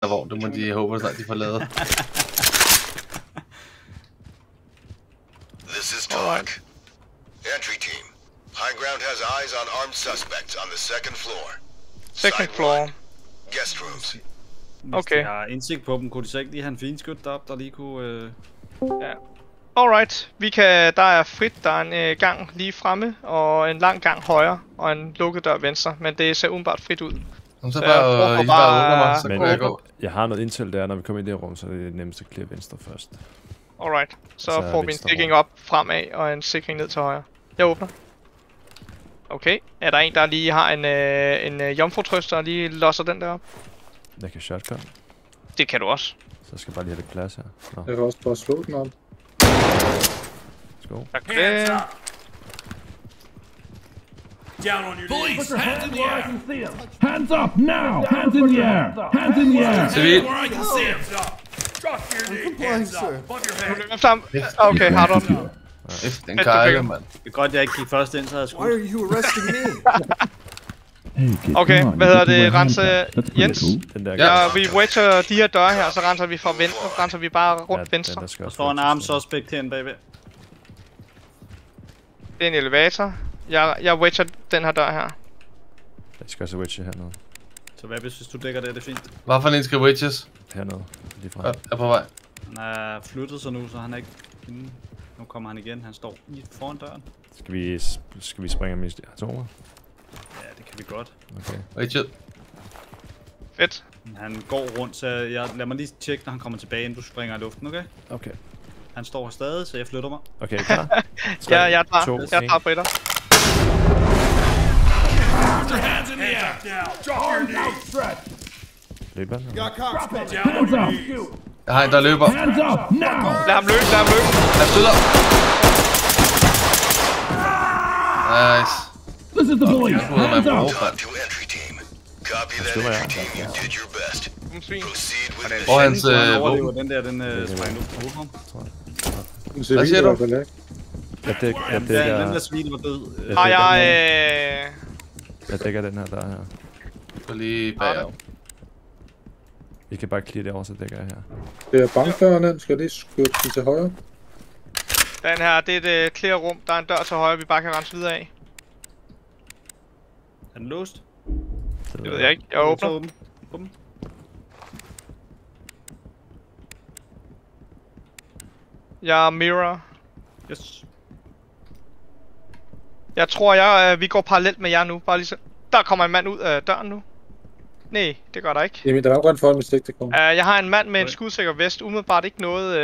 vogn, det må de håbe snart de får lavet. This is talk. Entry team. High ground has eyes on armed suspects on the second floor. Second floor. Guest rooms. Okay. Hvis de har indsigt på dem, kunne de så ikke lige have en finskyt deroppe, der lige kunne... Ja. Alright, der er frit, der er en gang lige fremme, og en lang gang højre, og en lukket dør venstre, men det ser umiddelbart frit ud. Så bare åbner mig, så kan jeg gå. Jeg har noget intel der, når vi kommer ind i det rum, så er det nemmest at clear venstre først. Alright, så får vi en sikring op fremad, og en sikring ned til højre. Jeg åbner. Okay, er der en, der lige har en jomfrutrøster og lige losser den der op? Jeg kan shotgun. Det kan du også. Så skal jeg bare lige have lidt plads her. Nå. Jeg kan også bare slå den op. Skål. Tak. Down on your knees. Hands in the air. Hands up now! Hands in the air! Hands in the air! Civil. Where I can see him. Drop your knee. Hands up. Above your head. Okay, har du den. Den kejler, mand. Det er godt, jeg ikke gik først ind, så havde jeg skudt. Why are you arresting me? Okay, hvad hedder det? Rense Jens? Den der Ja, vi wedger de her døre her, så renser vi fra venstre. Renser vi bare rundt venstre. Der står en arm suspect herinde bagved. Det er en elevator. Jeg wedger den her dør her. Jeg skal også wedge hernede. Så hvad hvis du dækker det, er det fint. Hvad for en skal wedges? Hernede. Lige fra. Jeg er på vej. Han er flyttet sig nu, så han er ikke inde. Nu kommer han igen. Han står lige foran døren. Skal vi springe ham i atomer? Ja, det kan vi godt. Okay. Wedget. Fedt. Han går rundt, så lad mig lige tjekke, når han kommer tilbage, inden du springer i luften, okay? Okay. Han står her stadig, så jeg flytter mig. Okay, klar? 3, Ja, jeg 2, tager britter. Put your hands in the air. Drop your knees. Løber. Down on your knees. Jeg har en, der løber. Hands up now! Lad ham løbe, lad ham løbe. Han støder. Nice. This is the police! Hands up! Talk to entry team. Copy that entry team. You did your best. Proceed with mission. Hvor er hans Han overlever våben? den sprængte ud på hovedrum. Hvad siger du? Jeg Den der svin var død. Har jeg... Jeg dækker den her der her. Så lige bagom. I kan bare clear det over, så dækker jeg her. Det er bankdøren, skal jeg lige skyde den til højre? Den her, det er et clear rum. Der er en dør til højre, vi bare kan rense videre af. Er den låst? Det ved jeg ikke. Jeg åbner. Åben. Jeg er mirror. Yes. Jeg tror, vi går parallelt med jer nu. Bare lige så. Der kommer en mand ud af døren nu. Nej, det gør der ikke. Jamen, der var godt for, hvis det kommer. Jeg har en mand med en skudsikker vest. Umiddelbart ikke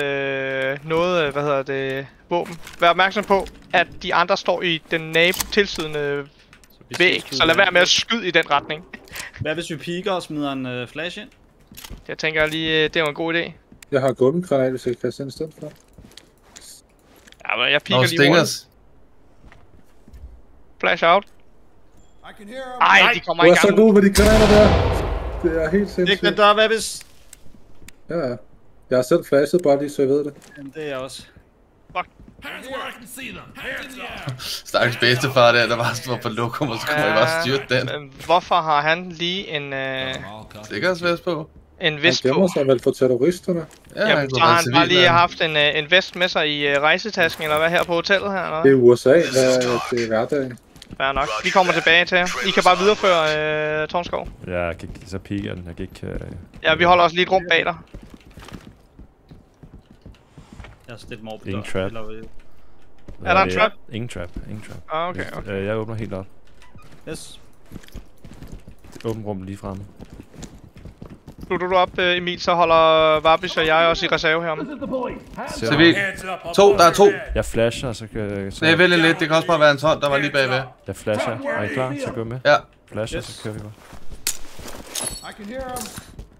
noget våben. Vær opmærksom på, at de andre står i den tilsydende væg. Så lad være med at skyde i den retning. Hvad hvis vi piker og smider en flash ind? Jeg tænker lige, det er en god idé. Jeg har gummigranat, hvis jeg kan kaste den i stedet for. Ja, men jeg piker Nå, lige stingers. Flash out. I can hear him. Ej, de kommer Du ikke er så engang. god med de granater der. Det er helt Ikke den sindssygt. dør, hvad hvis? Ja, ja. Jeg har selv flashet bare lige, så jeg ved det. Jamen, det er jeg også. Hands where I can see them. Hands in the air. Stakkels bedstefar der bare stod på lokum, og så kunne jeg bare styrte den. Men hvorfor har han lige en Sikkerhedsvest på. en vest Han på? gemmer sig vel for terroristerne. Ja, Jamen, så har han bare lige haft en vest med sig i rejsetasken, eller hvad, her på hotellet her, eller Det hvad? er USA, det er hverdagen. Fair nok. Vi kommer tilbage til jer. I kan bare videreføre Tornskov. Jeg kan ikke, så piker den. Jeg kan ikke... Ja, vi holder os lige et rum bag dig. Jeg har stillet mig over på Ingen døren. trap. Er der en trap? Ingen trap. Ah, okay. Jeg åbner helt op. Yes. Åbent rum lige fremme. Slutter du op, Emil, så holder Varbis og jeg også i reserve her. This is the police! Civil. Hands up. To, der er to. Jeg flasher, så kan... Nej, vælg lidt. Det kan også bare være en hånd, der var lige bagved. Jeg flasher. Er I klar? Så gå med. Ja. Flasher, Yes. så kører vi bare. I can hear him.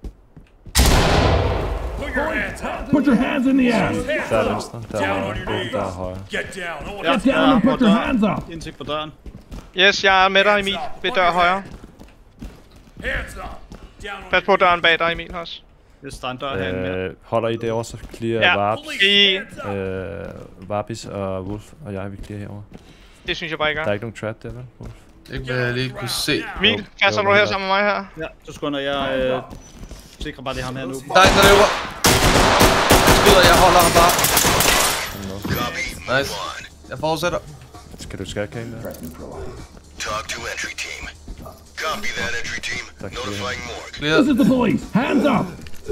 Put your hands up. Put your hands in the air! Der er venstre. Der Down er on your højre. knees. Der er højre. Get down. No one Ja, Get down and put your hands up! Indsigt på døren. Yes, jeg er med dig, Emil. Ved dør højre. hands up. Down on Pas på døren bag dig, Emil, også. Hvis der er en dør herinde. Holder I derovre, så clear Ja, Varps, Varbis og Wolf og jeg, vi clear herovre. det synes jeg bare ikke Der er er. ikke nogen trap der, vel? Wolf? Det vil jeg lige kunne se. Emil, kasser du her sammen med mig her? Ja, så skynder jeg sikrer bare det ham her nu. Der er en, der løber. Jeg skyder, jeg holder ham bare. Nice. Jeg fortsætter. Skal du skakke en der? Talk to entry team. Copy that, entry team. Notifying morgue. Clear. This is the police. Hands up!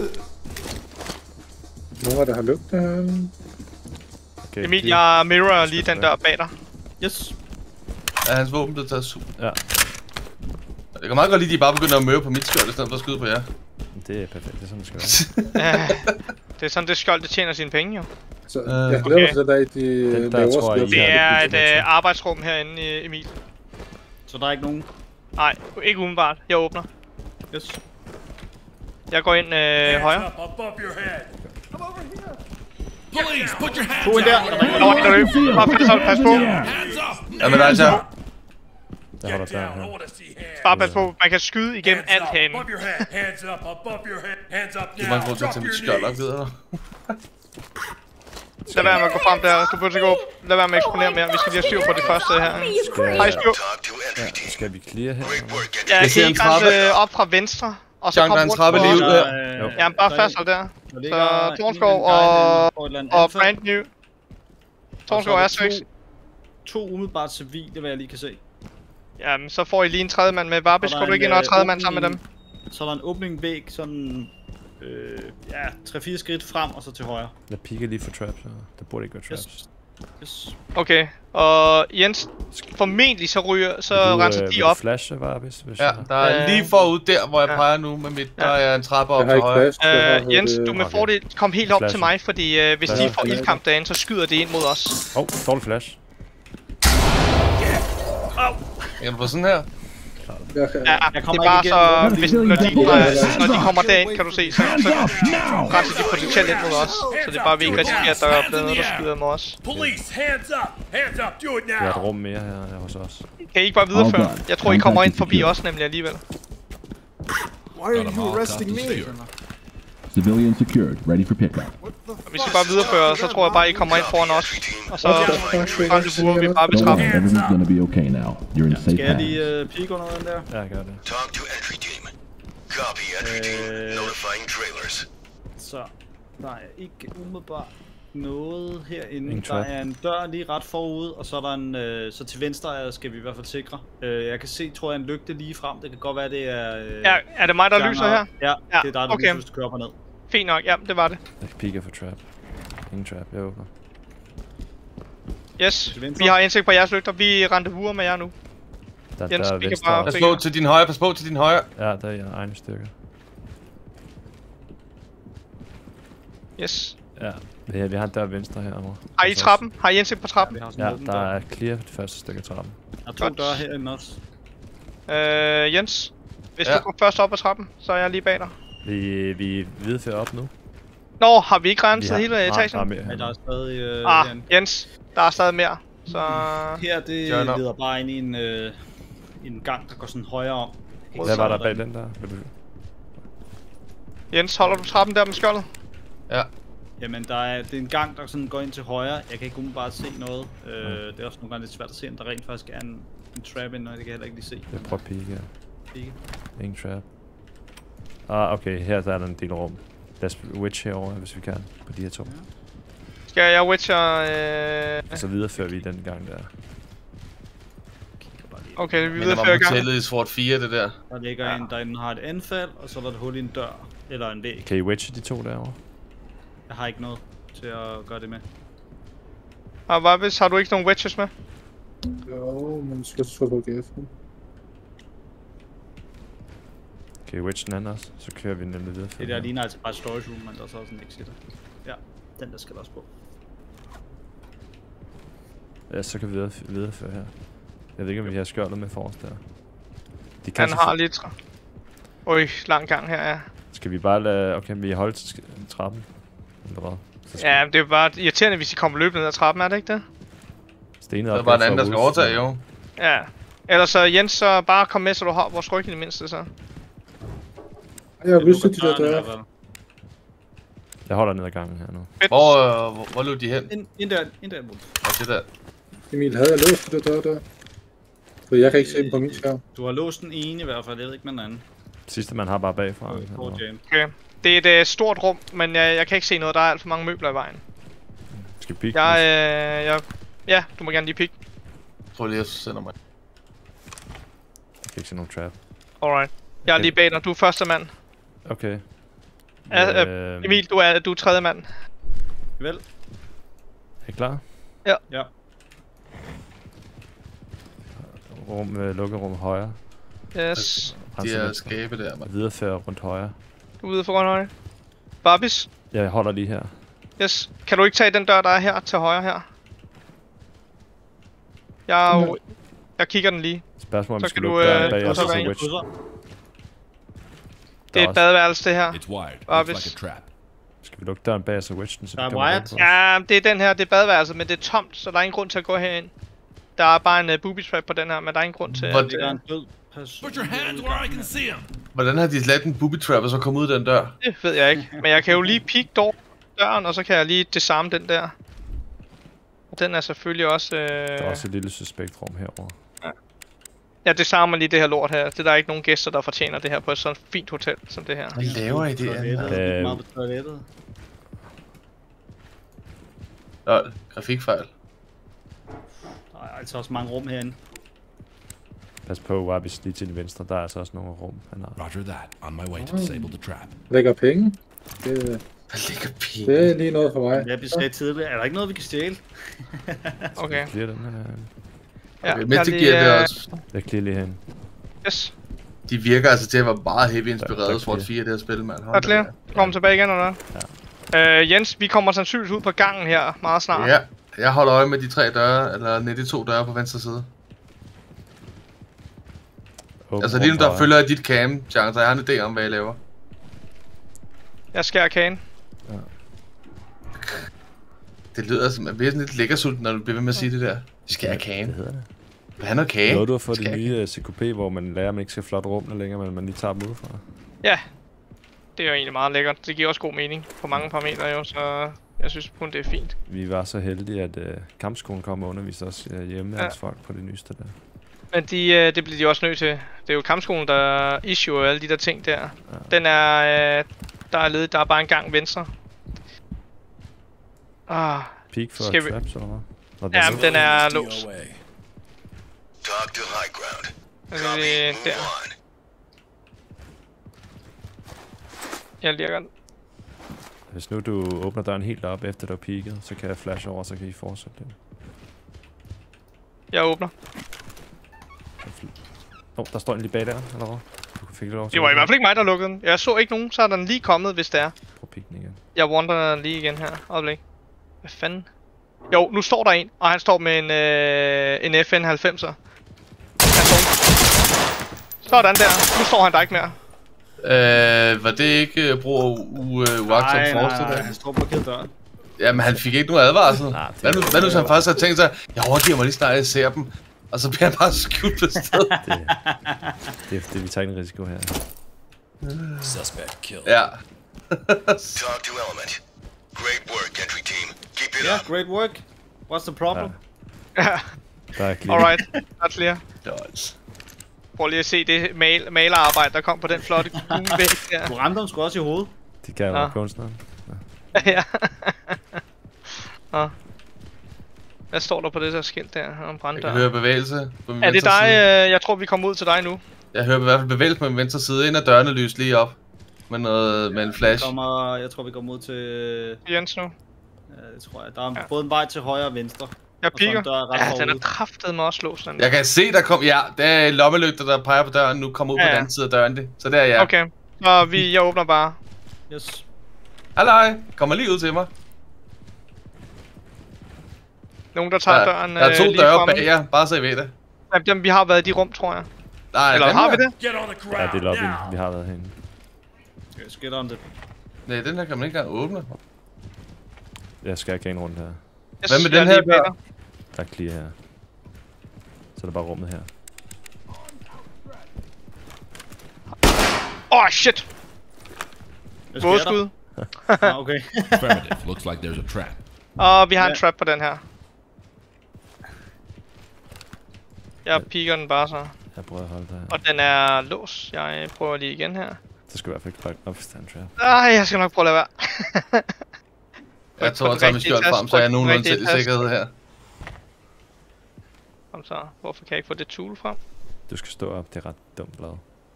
Nogen, der har lugtet her. Okay, Emil, jeg mirror lige den dør bag dig. Yes. Er hans våben blevet taget super? Ja, Jeg kan meget godt lide, at de bare begynder at møde på mit skjold, i stedet for at skyde på jer. det er perfekt. Det er sådan, det skal være. Det er sådan, det skjold, det tjener sine penge, jo. Så jeg glæder mig til den dag, de Den der laver tror jeg, skjold. I Det er det et arbejdsrum herinde, Emil. Så der er ikke nogen. Nej, ikke umiddelbart. Jeg åbner. Yes. Jeg går ind højre. Up above your head. Police, put your hands To in der. Der var en, der løb. Bare fedt, så pas på. Hands up. Jamen, altså. Jeg holder Get der down. I her. want to see hands. Bare pas på. Man kan skyde igennem alt Hands up herinde. above your head. Hands up above your head. Hands up Du now. må ikke grund til at Drop tage mit your skjold op, knees. gider du? Lad være med at gå frem der. Du burde gå. Lad være med at eksponere mere. Vi skal lige have styr på det første her. Hej, styr. Talk to entry team. Skal vi clear her? Great work, entry Ja, Jeg kan ser I en ikke trappe. rense op fra venstre? Og så Jean, kom der er en rundt trappe på... lige ud der. Ja, bare fasthold der. Så Tornskov og Brand New. Tornskov er 6. To umiddelbart civile, hvad jeg lige kan se. Jamen, så får I lige en tredje mand med. Barbis, går du ikke ind og er tredje mand sammen med dem? Så er der en åbning væg, sådan... ja, 3-4 skridt frem og så til højre. Jeg piker lige for traps her. Der burde ikke være traps. Yes. Okay, og Jens, formentlig så renser de op. Flash bare, hvis Ja, der er lige forud der, hvor jeg peger nu med mit. Der er en trappe op Jeg har til ikke højre. fast. Jeg har Jens, det- du med fordel kom helt op Flash. til mig, fordi hvis de får ildkamp derinde, så skyder det ind mod os. Dårlig flash. Kan du få sådan her? Jeg kan- Ja, Jeg det er kommer bare ikke så, hvis, når de Hands kommer up. derind, kan du se, så renser de potentielt ind mod os. Så det er bare, vi ikke risikerer, at der er blevet noget, der skyder mod os. Police, hands up. Hands up. Do it Vi har et now. rum mere her hos os. Kan I ikke bare videreføre? Jeg tror, I kommer ind forbi os nemlig alligevel. Why are you arresting me? Civilian secured, ready for pickup. Og vi skal bare videreføre, så tror jeg bare, I kommer ind foran os. Og så rendezvouser vi bare ved trappen. Everything's gonna be okay now. You're in safe Skal jeg hands. lige pigge under den der? Ja, gør det. Talk to entry team. Copy, entry team. Notifying trailers. Så der er ikke umiddelbart noget herinde. Ingen Der trap. er en dør lige ret forud, og så er der en, så til venstre skal vi i hvert fald sikre. Jeg kan se, tror jeg, en lygte lige frem. Det kan godt være, det er... Ja, er det mig, der lyser her? Ja, Ja, det er dig, der okay. lyser, hvis du kører op og ned. Fint nok, ja, det var det. Jeg piker for trap. Ingen trap, jeg åbner. Yes, Til venstre. vi har indsigt på jeres lygter. Vi rendezvouser med jer nu. Der Jens, er vi kan venstre. bare- Pas på til din højre, pas på til din højre. Ja, der er egne stykker. Yes. Ja, vi har en dør venstre herovre. Har I trappen? Har I indsigt på trappen? Vi har sådan Ja, en åben der dør. er clear det første stykke af trappen. Der er to Godt. døre herinde også. Jens, hvis Ja. du går først op ad trappen, så er jeg lige bag dig. Vi viderefører op nu. Nå, har vi ikke renset hele etagen? Nej, mere Ja, der er stadig... herinde. Jens, der er stadig mere. Så Her, det Journal. leder bare ind i en gang, der går sådan højere om. Hvad var der bag den der? Vil du... Jens, holder du trappen der med skjoldet? Ja. Jamen, det er en gang, der sådan går ind til højre. Jeg kan ikke umiddelbart se noget. Det er også nogle gange lidt svært at se, om der rent faktisk er en trap ind, og det kan jeg heller ikke lige se. Jeg prøver at pike her. Ikke? Ingen trap. Okay, her der er der en del rum. Lad os witch herovre, hvis vi kan, på de her to. Skal jeg witcher... Og så viderefører vi den gang der. Okay, vi Men det var viderefører i gang. motellet i sort 4, det der. Der ligger en, der har et anfald, og så er der et hul i en dør. Eller en væg. Kan I witche de to derovre? Jeg har ikke noget til at gøre det med. Og hvad hvis, har du ikke nogen witches med? Jo, men skal du på GF. Kan I witche den anden også? Så kører vi nemlig videre. Det der ligner altså bare et storage room, men der er så også en exitter. Ja, den der skal der også på. Ja, så kan vi videreføre her. Jeg ved ikke, om vi har skjoldet med for os der. De kan Han har lige lang gang her, ja. Skal vi bare lade... Okay, vi holder til trappen? Eller hvad? Så skal Ja, men det er bare irriterende, hvis I kommer løbende ned ad trappen, er det ikke det? stenet Der er op bare en for anden, der skal Wolf. overtage, jo. Ja. Ellers så Jens, så bare kom med, så du har vores ryg i det mindste, så. Jeg har lyst til de der døre. Jeg holder ned ad gangen her nu. Fedt. Hvor løb de hen? Ind der, Wolf. Og det der. Emil, havde jeg låst de der døre der? For jeg kan ikke se dem på min skærm. Du har låst den ene i hvert fald, jeg ved ikke med den anden. Sidste man har bare bagfra. Okay. Det er et stort rum, men jeg kan ikke se noget. Der er alt for mange møbler i vejen. Skal vi pikke? Ja, du må gerne lige pikke. Prøv lige at sende mig. Jeg kan ikke se nogen trap. Alright. Jeg er lige bag dig. Du er første mand. Okay. Emil, du er tredje mand. Vel. Er I klar? Ja. Ja. Lukkerum højre. Yes. De er skabe der, mand. Videreføre rundt højre. Du er ude foran højre. Barbis? Jeg holder lige her. Yes. Kan du ikke tage den dør, der er her til højre her? Jeg kigger den lige. Spørgsmål om så vi skal lukke døren bag os og Witch. Det er et badeværelse, det her. Barbis. Skal vi lukke døren bag os og Witch? Der er wired. Ja, det er den her. Det er badeværelset, men det er tomt, så der er ingen grund til at gå herind. Der er bare en booby trap på den her, men der er ingen grund til at... Der er en død person. Put your hands where I can see them. Hvordan har de ladt en booby trap og så komme ud den dør? Det ved jeg ikke, men jeg kan jo lige peek døren, og så kan jeg lige disarme den der. Og den er selvfølgelig også... Der er også et lille suspekt rum herovre. Ja. Jeg disarmer lige det her lort her. Det er der ikke nogen gæster, der fortjener det her på et sådan fint hotel som det her. Hvad laver I det? Grafikfejl. Der er altså også mange rum herinde. Pas på, Wabis lige til den venstre. Der er altså også nogle rum. Roger that. On my way to disable the trap. Lægger penge. Der ligger penge. Det er lige noget for mig. Jeg sagde tidligere. Er der ikke noget, vi kan stjæle? Okay. Clear den her. Ja, okay, men det giver det også. Jeg clear lige hen. Yes. De virker altså til at være meget heavy inspireret af SWAT 4, det her spil, mand. Der er clear. Kom tilbage igen, eller ja. Jens, vi kommer sandsynligvis ud på gangen her meget snart. Ja, jeg holder øje med de 3 døre, eller de 2 døre på venstre side. Altså lige nu der følger jeg dit cam, Chance, jeg har en idé om, hvad jeg laver. Jeg skærer kagen. Ja. Det lyder som, at vi er sådan lidt lækkersulten, når du bliver ved med at sige det der. Vi skærer kagen. Det hedder det. Hvad er noget kage? Noget du har fået det nye CQP, hvor man lærer, at man ikke skal flotte rummene længere, men man lige tager dem udefra. Ja. Det er jo egentlig meget lækkert. Det giver også god mening på mange parametre jo, så jeg synes kun det er fint. Vi var så heldige, at kampskolen kom og underviste os hjemme af folk på det nyeste der. Men det bliver de også nødt til. Det er jo kampskolen, der issue alle de der ting der. Ja. Den er... der er ledet, der er bare en gang venstre. Peak for traps, eller hvad? Ja, men den er låst. Talk to high ground. Der. Jeg lirker den. Hvis nu du åbner døren helt op efter du har peaket, så kan jeg flash over, så kan I fortsætte det. Jeg åbner. Der står en lige bag der, eller hvad? Du fik det lov til. Det var i hvert fald ikke mig, der lukkede den. Jeg så ikke nogen, så er den lige kommet, hvis det er. Prøv at den igen. Jeg wandrer lige igen her. Øjeblik. Hvad fanden? Jo, nu står der en, og han står med en FN 90'er. Sådan der. Nu står han der ikke mere. Var det ikke brug uagtsom force til det? Han står blokeret døren. Jamen han fik ikke nogen advarsel. Hvad nu så han faktisk har tænkt sig, jeg overgiver mig lige snart, jeg ser dem. Og så bliver han bare skudt på stedet. det vi tager en risiko her. Suspect killed. Ja. Talk to element. Great work, entry team. Keep it up. Great work. What's the problem? Ja. Alright, that's clear. Prøv lige at se det malerarbejde, der kom på den flotte gule væg der. Du ramte dem sgu også i hovedet. De kan jo være kunstneren. Ja. Hvad står der på det der skilt der om branddør? Jeg kan høre bevægelse på min venstre side. Er det dig? Jeg tror vi kommer ud til dig nu. Jeg hører i hvert fald bevægelse på min venstre side. En af dørene lyser lige op. Med en flash. Jeg tror vi kommer ud til... Jens nu. Ja, det tror jeg. Der er både en vej til højre og venstre. Jeg piker. Ja, den er kraftedeme også låst. Jeg kan se, der kom... Ja, der er lommelygter, der peger på døren. Nu kommer ud på den anden side af døren. Så der er jeg. Okay. Så jeg åbner bare. Yes. Halløj. Kommer lige ud til mig. Nogen, der tager døren der er 2 døre bag jer. Bare så I ved det. Jamen, vi har været i de rum, tror jeg. Nej, eller har vi det? Ja, det er lobbyen. Vi har været herinde. Let's get on det. Nej, den her kan man ikke engang åbne. Jeg skal ikke en rundt her. Hvad med den her dør? Der er clear her. Så er der bare rummet her. Shit! Vådskud. Okay. Affirmative. Looks like there's a trap. Og vi har en trap på den her. Jeg piker den bare så. Jeg prøver at holde det her. Og den er låst. Jeg prøver lige igen her. Så skal vi i hvert fald ikke fuck op, hvis der er en trap. Ej, jeg skal nok prøve at lade være. Jeg tror, at jeg tager min skjold frem, så jeg er nogenlunde til sikkerhed her. Kom så. Hvorfor kan jeg ikke få det tool frem? Du skal stå op, det er ret dumt blad.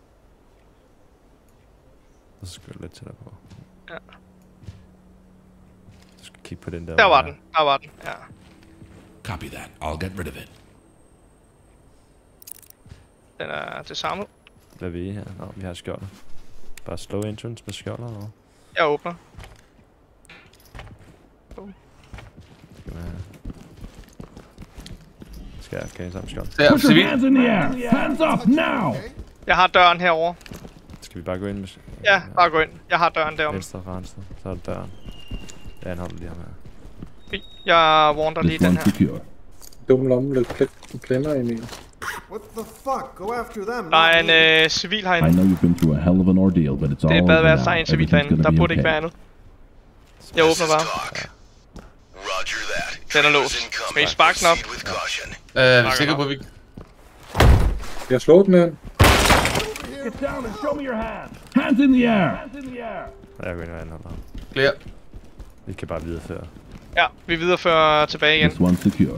Og så skal du lidt tættere på. Ja. Du skal kigge på den der. Der var den, ja. Copy that. I'll get rid of it. Den er det samme. Hvad er vi her? Nå, vi har skjolder. Bare slow entrance med skjolder, eller? Jeg åbner. Skal jeg have sammen skjold? Der, Put your hands in the air! Hands up now! Jeg har døren herovre. Skal vi bare gå ind med... Ja, bare gå ind. Jeg har døren derom. Venstre, venstre. Så er det døren. Jeg anholder lige ham her. Fint. Jeg warner lige den her. Dum lommeløb klemmer, Emil. What the fuck? Go after them. Der er en civil herinde. I know you've been through a hell of an ordeal, but it's all Det er over badeværelse, der er now. en civil Everything's herinde. gonna Der be burde ikke være okay. andet. Jeg åbner bare. Roger that. Den er låst. Skal I sparke den op? Er vi sikre på, at vi... Jeg slår den her. Get down and show me your hands! Hands in the air! Hands in the air! Jeg går ind og anholder ham. Clear. Vi kan bare videreføre. Ja, vi viderefører tilbage igen. This one's secure.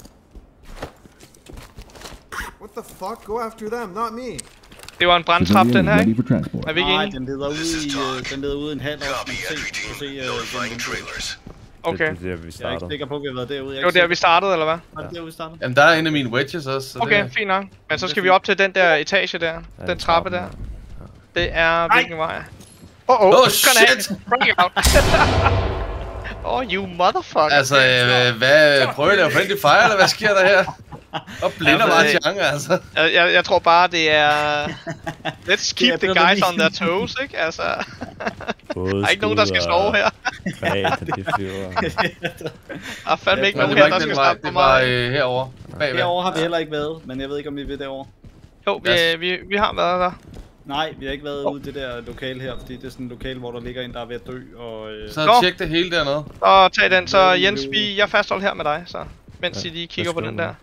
What the fuck? Go after them, not me. Det var en brandtrap, den her, Ready ikke? for transport. Er vi ikke Nej, enige? den leder ud i en halv år. Copy, entry team. Notifying trailers. Okay. Det er der, vi Jeg er ikke starter. sikker på, at vi har været derude. Det var der, vi startede, eller hvad? Var det der, vi startede? Jamen, der er en af mine wedges også, så Okay, det... fint nok. Men så skal vi op til den der etage der. Den trappe der. Det er hvilken vej? Oh shit! Break out! Oh, you motherfucker. Altså, hvad... Prøver I at lave friendly fire, eller hvad sker der her? Og blinder Martian, altså. Jeg tror bare, det er... Let's keep the guys on their toes, ikke? Altså... Der er ikke nogen, der skal sove her. Det flyver. Der er fandme ikke Men nogen det var her, der ikke skal den vej, snakke på det var mig. herovre. Bagved. Derovre har vi heller ikke været, men jeg ved ikke, om vi vil derovre. Jo, vi har været der. Nej, vi har ikke været ude i det der lokale her, fordi det er sådan et lokale, hvor der ligger en, der er ved at dø, og... Så tjek det hele dernede. Så tag den, så Jens, jeg fastholder her med dig, så. Mens I lige kigger på den der.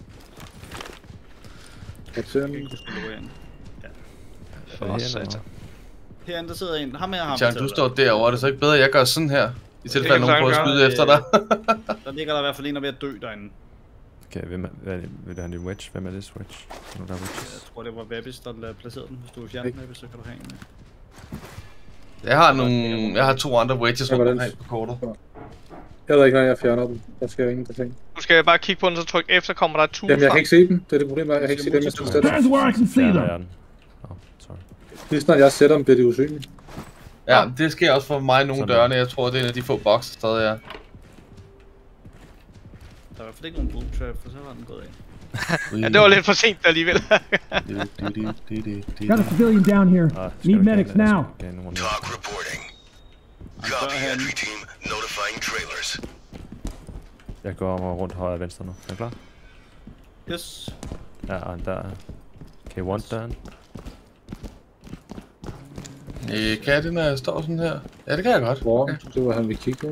Jeg ser den. Herinde, der sidder en. Ham her har Tjern, du står derovre. Er det så ikke bedre, at jeg gør sådan her? I tilfælde, at nogen prøver at skyde efter dig. Der ligger der i hvert fald en, der er ved at dø derinde. Okay, vil du have en wedge? Hvem er det wedge? Der er wedges. Jeg tror, det var Vabbis, der placerede den. Hvis du vil fjerne den, Vabbis, så kan du have en med. Jeg har 2 andre wedges rundt omkring på kortet. Jeg ved ikke, når jeg fjerner dem. Der skal jeg ingen ting. Du skal bare kigge på den, så tryk F, så kommer der et tool Jamen, jeg frem. kan ikke se dem. Det er det problem, jeg kan ikke se dem, jeg skal sætte. There's where I can see Der them. er den. Sorry. Lige snart jeg sætter dem, bliver de usynlige. Ja, det sker også for mig nogle dørene. Jeg tror, det er en af de få bokser stadig, ja. Der er i hvert fald ikke nogen boom trap, for så var den gået af. Ja, det var lidt for sent alligevel. Got a civilian down here. Need medics now. Talk reporting. Copy, entry team. Notifying trailers. Jeg går rundt højre og venstre nu. Er du klar? Yes. Ja, og der er... Kan I want døren? Kan det, når jeg står sådan her? Ja, det kan jeg godt. Hvor? Det var han, vi kiggede.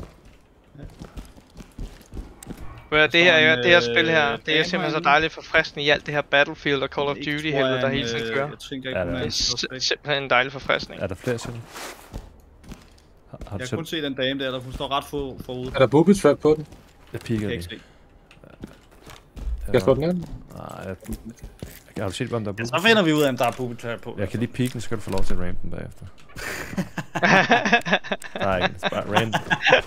Det her spil her, det er simpelthen så dejligt forfriskende i alt det her Battlefield og Call of Duty helvede, der hele tiden kører. Jeg tænker ikke, hun er Det er simpelthen en dejlig forfriskning. Er der flere sådan? Har du Jeg kan kun se den dame der, hun står ret forude. Er der booby trap på den? Jeg piker Jeg kan lige. ikke se. Skal jeg slå den af? Nej, har du set, om der er booby? Så finder vi ud af, om der er booby trap på. Jeg kan lige pike den, så kan du få lov til at rampe den bagefter. Nej, det er bare random.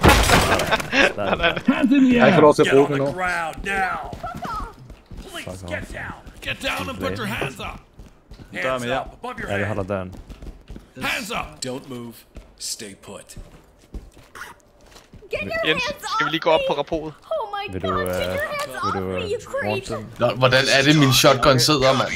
Hands in the Jeg har ikke air! lov til at bruge den nu. Crowd now. Please get down. Get down and put your hands up. Hands up above your Ja, det head. holder døren. Hands up. Don't move. Stay put. Jens, skal vi lige gå op på rapportet? Oh my Vil du, god, get your hands off vil du me, you want creep! den? Nå, hvordan er det, min shotgun sidder, mand?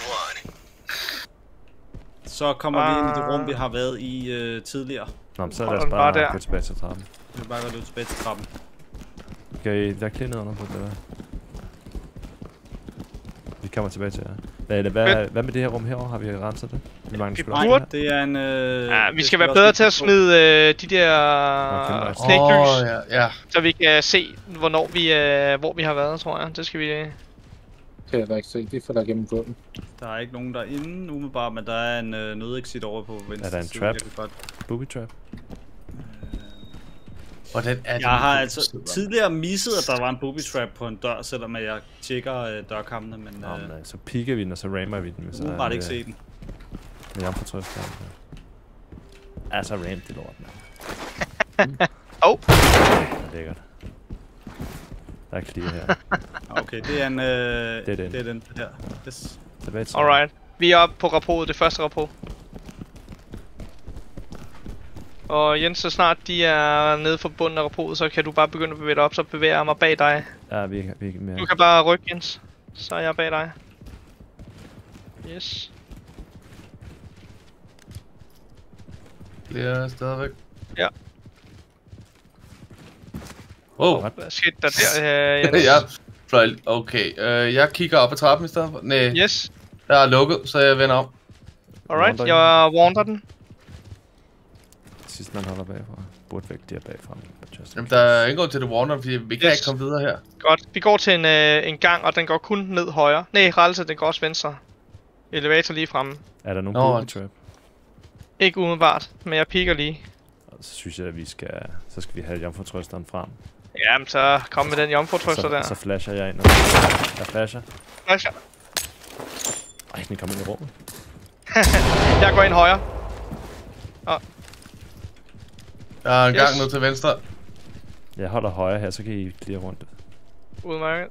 Så kommer vi ind i det rum, vi har været i tidligere. Nå, men så lad Hold os den bare bare der. gå tilbage til trappen. Vi vil bare gå lidt tilbage til trappen. Okay, der er clear nedenunder på det der. Vi kommer tilbage til jer. Hvad med det her rum herovre? Har vi renset det? Vi mangler sgu da burde. Det er en... Ja, vi skal være bedre til at smide de der knæklys, ja. så vi kan se, hvor vi har været, tror jeg. Det skal vi... Kan jeg da ikke se, de falder gennem gulvet. Der er ikke nogen derinde umiddelbart, men der er en nødexit over på venstre. Er der en trap? Booby trap? Hvordan er det? Jeg har altså tidligere misset, at der var en booby trap på en dør, selvom jeg tjekker dørkammene, men... så piker vi den, og så rammer vi den. Nu har jeg ikke set den. Men jeg får trøst der. Altså ramp det lort, mand. Lækkert. Der er clear her. Okay, det er en... det er den her. Yes. Alright. Vi er oppe på rapportet, det første rapport. Og Jens, så snart de er nede for bunden af rapportet, så kan du bare begynde at bevæge dig op, så bevæger jeg mig bag dig. Ja, vi er med. Du kan bare rykke, Jens. Så er jeg bag dig. Yes. Bliver stadigvæk. Ja. Wow. Hvad skete der der, Jens? Ja, okay. Jeg kigger op ad trappen i stedet for. Nej. Yes. Der er lukket, så jeg vender om. Alright, jeg wander den. Sidst man holder bagfra. Burde væk der bagfra. Jamen, der er ingen grund til det wander, fordi vi kan ikke komme videre her. Godt. Vi går til en gang, og den går kun ned højre. Nej, rettelse, den går også venstre. Elevator lige fremme. Er der nogen booby trap? Ikke umiddelbart, men jeg piker lige. Og så synes jeg, at så skal vi have jomfrutrøsteren frem. Jamen, så kom med den jomfrutrøster der. Så flasher jeg ind. Jeg flasher. Ej, den kommer ind i rummet. Jeg går ind højre. Der er en gang ned til venstre. Jeg holder højre her, så kan I clear rundt. Udmærket.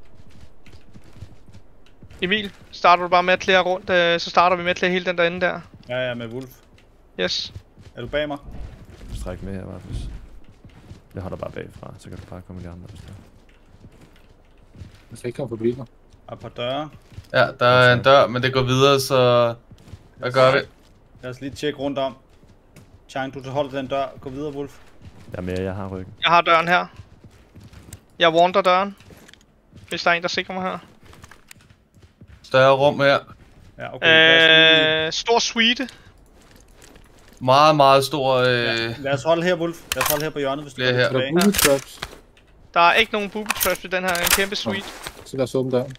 Emil, starter du bare med at clear rundt, så starter vi med at clear hele den derinde der. Ja, med Wolf. Yes. Er du bag mig? Stræk med her, Markus. Jeg holder bare bagfra, så kan du bare komme i de andre, hvis der. Jeg skal ikke komme forbi mig. Og et par døre. Ja, der er en dør, men det går videre, så... Hvad gør vi? Lad os lige tjekke rundt om. Chang, du holder den dør. Gå videre, Wolf. Jeg er med, jeg har ryggen. Jeg har døren her. Jeg wander døren. Hvis der er en, der sikrer mig her. Større rum her. Ja, okay. Stor suite. Meget, meget stor... Ja, lad os holde her, Wolf. Lad os holde her på hjørnet, hvis du er her. Der er booby traps. Der er ikke nogen booby traps i den her. En kæmpe suite. Så lad os åbne døren.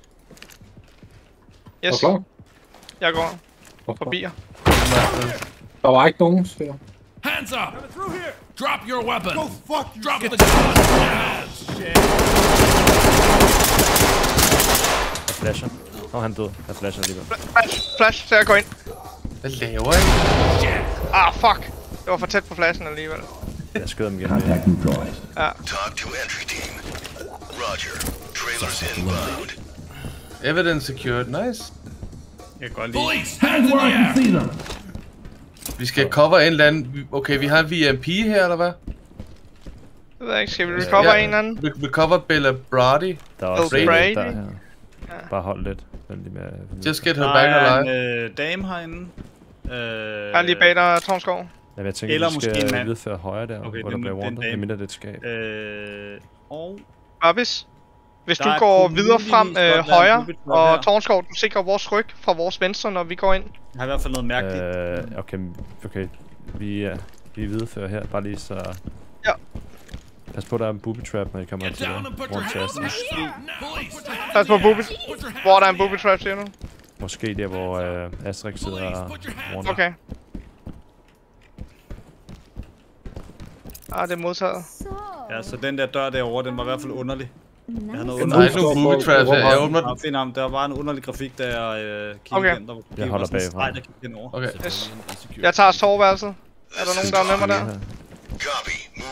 Yes. Jeg går forbi jer. Der var ikke nogen, siger. Hands up! Drop your weapon! Go fuck you! Drop the gun! Jeg flasher. Han død. Jeg flasher alligevel. Flash, så jeg går ind. Hvad laver I? Fuck! Det var for tæt på flashen alligevel. Jeg skød dem igen. Contact neutralized. Ja. Talk to entry team. Roger. Trailers inbound. Evidence secured. Nice. Jeg kan godt lide. Police! Hands where I can see them! Vi skal cover en eller anden... Okay, vi har en VMP her, eller hvad? Det ved jeg ikke. Skal vi recover en eller anden? Vi cover Bella Brady. Der er også Bill Brady. der her. Bare hold lidt. Venlig med... Just get her back alive. Der er en dame herinde. Jeg er lige bag dig, Tornskov. Ja, jeg tænker, eller vi skal vidføre højre der, okay, hvor der bliver wanted. Det mindre det er et skab. Og... Babis. Hvis du går videre frem højre, og Tornskov, du sikrer vores ryg fra vores venstre, når vi går ind. Jeg har i hvert fald noget mærkeligt. Okay. Vi viderefører her, bare lige så... Ja. Pas på, der er en booby trap, når I kommer til det. Rundt til Astrid. Pas på booby. Hvor er der en booby trap, siger du? Måske der, hvor Astrid sidder og rundt. Okay. Det er modtaget. Ja, så den der dør derovre, den var i hvert fald underlig. Jeg havde noget Der er ikke nogen booby traps her. Jeg åbner den. Der var en underlig grafik, da jeg kiggede ind. Jeg holder bagfra. Okay. Yes. Jeg tager soveværelset. Er der nogen, der er med mig der? Copy. Move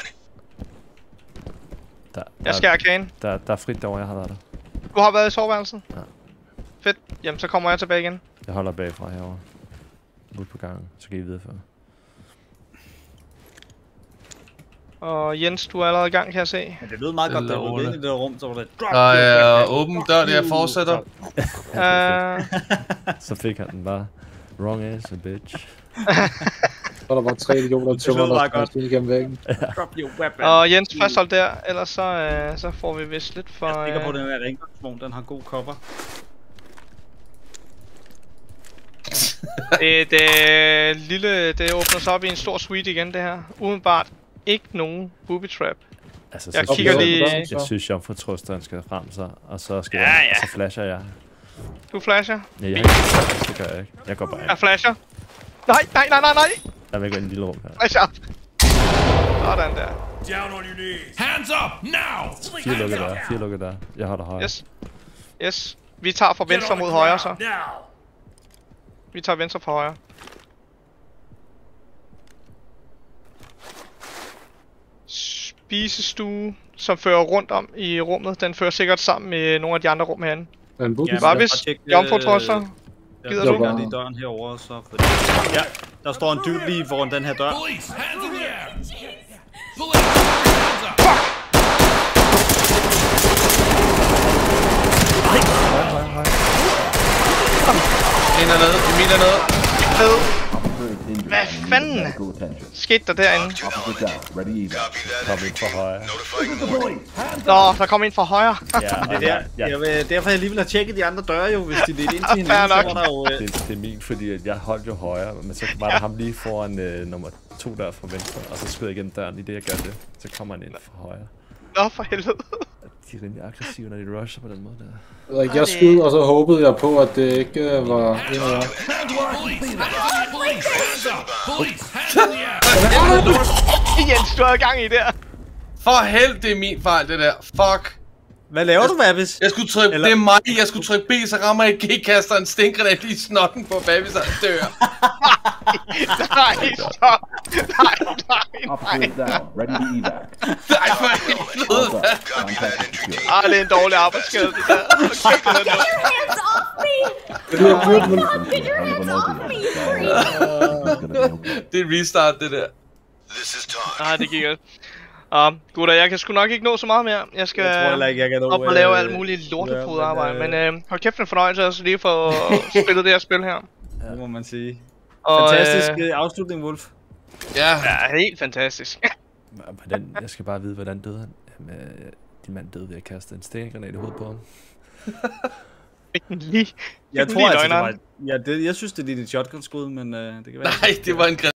on. Jeg skal arkane. Der er frit derovre, jeg har været der. Du har været i soveværelset? Ja. Fedt. Jamen, så kommer jeg tilbage igen. Jeg holder bagfra herovre. Ud på gangen, så kan I videreføre. Og Jens, du er allerede i gang, kan jeg se. Ja, det lød meget godt, da du var inde i det der rum, så var det... Der er åben dør, det jeg fortsætter. Så fik han den bare. Wrong answer, bitch. Så der var 3 idioter, der sprang igennem væggen. Drop your weapon. Og Jens, fasthold der, ellers så får vi vist lidt for... Jeg stikker på den her ringkonsvogn, den har god cover. Det åbner sig op i en stor suite igen, det her. Udenbart ikke nogen booby trap. Altså, jeg kigger lige... Jeg synes, jomfrutrusteren skal frem så, og så skal jeg, så flasher jeg. Du flasher? Ja, det gør jeg ikke. Jeg går bare ind. Jeg flasher. Nej. Jeg vil gå ind i en lille rum her. Flasher. Sådan der. Down on your knees. Hands up now. 4 lukker der. Jeg holder højre. Yes. Vi tager fra venstre mod højre så. Vi tager venstre fra højre. Spisestue, som fører rundt om i rummet. Den fører sikkert sammen med nogle af de andre rum herinde. Barvis, jomfrutrusser. Gider du? Jeg lige døren herovre, så fordi... Ja, der står en dude lige foran den her dør. En er nede, Emil er nede. Hvad fanden skete der derinde? Kom ind fra højre. Nå, der kom ind fra højre. Derfor jeg lige vil have tjekket de andre døre jo, hvis de lidt ind til hinanden, så var der jo... Det er min, fordi at jeg holdt jo højre, men så var der ham lige foran nummer 2 dør fra venstre, og så skød jeg igennem døren i det jeg gør det. Så kommer han ind fra højre. Nå, for helvede. De er rimelig aggressive, når de rusher på den måde der. Jeg skød, og så håbede jeg på, at det ikke var en af jer. Jens, du havde gang i der. For helvede, det er min fejl, det der. Fuck. Hvad laver du, Babis? Jeg skulle trykke, det er mig, jeg skulle trykke B, så rammer jeg G-kaster en stinkgranat lige i snotten på Babis, og dør. Nej, stop. Nej. Nej, for helvede. Det er en dårlig arbejdsskade, det der. Det er restart, det der. Nej, det gik godt. Gutter, jeg kan sgu nok ikke nå så meget mere. Jeg skal op og lave alt muligt lortefoderarbejde. Men hold kæft en fornøjelse altså lige for at spille det her spil her. Ja, det må man sige. Fantastisk afslutning, Wolf. Ja, helt fantastisk. Jeg skal bare vide, hvordan døde han. Din mand døde ved at kaste en stinkgranat i hovedet på ham. Jeg tror altså, det var... Jeg synes, det er dit shotgun-skud, men det kan være... Nej, det var en